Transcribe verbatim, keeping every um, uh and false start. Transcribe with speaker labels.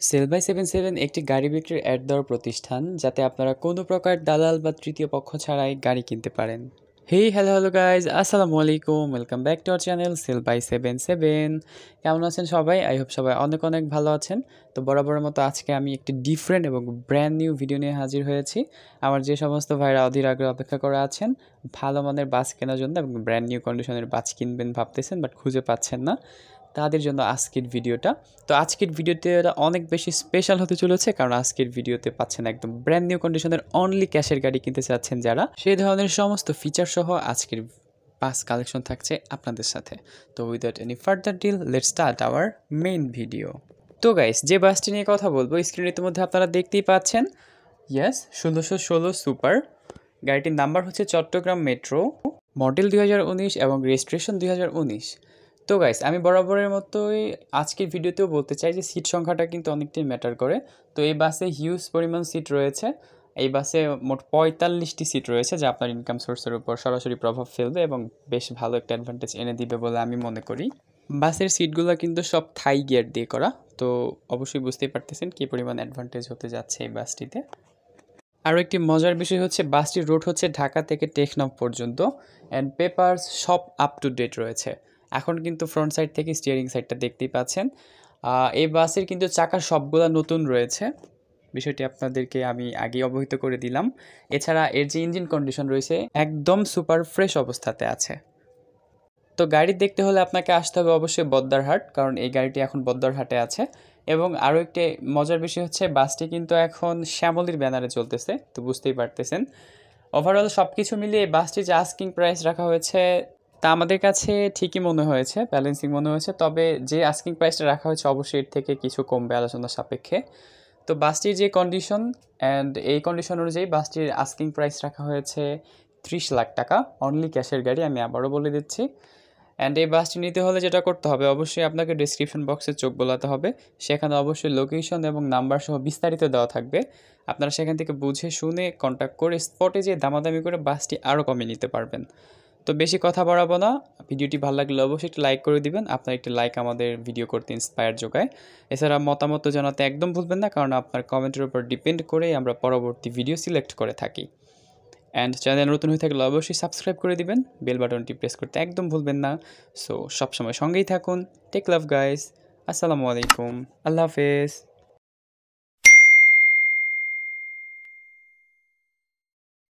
Speaker 1: Sell by seven seven একটি গাড়ি বিক্রির অ্যাড দেওয়ার প্রতিষ্ঠান, যাতে আপনারা কোনো প্রকার দালাল বা তৃতীয় পক্ষ ছাড়াই গাড়ি কিনতে পারেন। হেই হ্যালো হ্যালো গাইজ, আসসালামু আলাইকুম, welcome back to our channel sell by seven seven. কেমন আছেন সবাই? আই হোপ সবাই অনেক অনেক ভালো আছেন। তো বরাবরের মতো আজকে আমি একটি ডিফারেন্ট এবং ব্র্যান্ড নিউ ভিডিও নিয়ে হাজির হয়েছি। আমার যে সমস্ত ভাইরা অধীর আগ্রহে অপেক্ষা করে আছেন ভালো মানের বাস কেনার জন্য এবং ব্র্যান্ড নিউ কন্ডিশনের বাস কিনবেন ভাবতেছেন বাট খুঁজে পাচ্ছেন না, তাদের জন্য আজকের ভিডিওটা। তো আজকের ভিডিওতে অনেক বেশি স্পেশাল হতে চলেছে, কারণ আজকের ভিডিওতে পাচ্ছেন একদম ব্র্যান্ড নিউ কন্ডিশনের অনলি ক্যাশের গাড়ি কিনতে চাচ্ছেন যারা, সেই ধরনের সমস্ত ফিচার সহ আজকের বাস কালেকশন থাকছে আপনাদের সাথে। তো without any further deal, let's start our main video. তো গাইস, যে বাসটি নিয়ে কথা বলবো স্ক্রিনের মধ্যে আপনারা দেখতেই পাচ্ছেন, ইয়েস ষোলোশো ষোলো সুপার। গাড়িটির নাম্বার হচ্ছে চট্টগ্রাম মেট্রো, মডেল দুই হাজার উনিশ এবং রেজিস্ট্রেশন দুই হাজার উনিশ। তো গাইস, আমি বরাবরের মতোই আজকের ভিডিওতেও বলতে চাই যে সিট সংখ্যাটা কিন্তু অনেকটাই ম্যাটার করে। তো এই বাসে হিউজ পরিমাণ সিট রয়েছে। এই বাসে মোট পঁয়তাল্লিশটি সিট রয়েছে, যা আপনার ইনকাম সোর্সের উপর সরাসরি প্রভাব ফেলবে এবং বেশ ভালো একটা অ্যাডভান্টেজ এনে দিবে বলে আমি মনে করি। বাসের সিটগুলো কিন্তু সব থাই গিয়ার দিয়ে করা, তো অবশ্যই বুঝতেই পারতেছেন কী পরিমাণ অ্যাডভান্টেজ হতে যাচ্ছে এই বাসটিতে। আরও একটি মজার বিষয় হচ্ছে বাসটির রুট হচ্ছে ঢাকা থেকে টেকনাফ পর্যন্ত, অ্যান্ড পেপারস সব আপ টু ডেট রয়েছে। এখন কিন্তু ফ্রন্ট সাইড থেকে স্টিয়ারিং সাইডটা দেখতেই পাচ্ছেন। এই বাসের কিন্তু চাকার সবগুলো নতুন রয়েছে, বিষয়টি আপনাদেরকে আমি আগে অবহিত করে দিলাম। এছাড়া এর যে ইঞ্জিন কন্ডিশন রয়েছে একদম সুপার ফ্রেশ অবস্থাতে আছে। তো গাড়ি দেখতে হলে আপনাকে আসতে হবে অবশ্যই বদ্দারহাট, কারণ এই গাড়িটি এখন বদ্দারহাটে আছে। এবং আরও একটি মজার বিষয় হচ্ছে বাসটি কিন্তু এখন শ্যামলীর ব্যানারে চলতেছে, তো বুঝতেই পারতেছেন। ওভারঅল সব কিছু মিলিয়ে এই বাসটির যে আস্কিং প্রাইস রাখা হয়েছে তা আমাদের কাছে ঠিকই মনে হয়েছে, ব্যালেন্সিং মনে হয়েছে। তবে যে আস্কিং প্রাইসটা রাখা হয়েছে অবশ্যই এর থেকে কিছু কমবে আলোচনা সাপেক্ষে। তো বাসটির যে কন্ডিশন অ্যান্ড এই কন্ডিশন অনুযায়ী বাসটির আস্কিং প্রাইস রাখা হয়েছে ত্রিশ লাখ টাকা, অনলি ক্যাশের গাড়ি, আমি আবারও বলে দিচ্ছি। অ্যান্ড এই বাসটি নিতে হলে যেটা করতে হবে, অবশ্যই আপনাকে ডিসক্রিপশন বক্সে চোখ বোলাতে হবে। সেখানে অবশ্যই লোকেশন এবং নাম্বার সহ বিস্তারিত দেওয়া থাকবে। আপনারা সেখান থেকে বুঝে শুনে কন্ট্যাক্ট করে স্পটে যেয়ে দামাদামি করে বাসটি আরও কমে নিতে পারবেন। তো বেশি কথা বাড়াবো না, ভিডিওটি ভালো লাগলে অবশ্যই একটি লাইক করে দিবেন। আপনার একটি লাইক আমাদের ভিডিও করতে ইন্সপায়ার যোগায়। এছাড়া মতামত জানাতে একদম ভুলবেন না, কারণ আপনার কমেন্টের উপর ডিপেন্ড করেই আমরা পরবর্তী ভিডিও সিলেক্ট করে থাকি। অ্যান্ড চ্যানেল নতুন হয়ে থাকলে অবশ্যই সাবস্ক্রাইব করে দিবেন, বেল বাটনটি প্রেস করতে একদম ভুলবেন না। সো সবসময় সঙ্গেই থাকুন। টেক লাভ গাইস, আসসালামু আলাইকুম, আল্লাহ হাফেজ।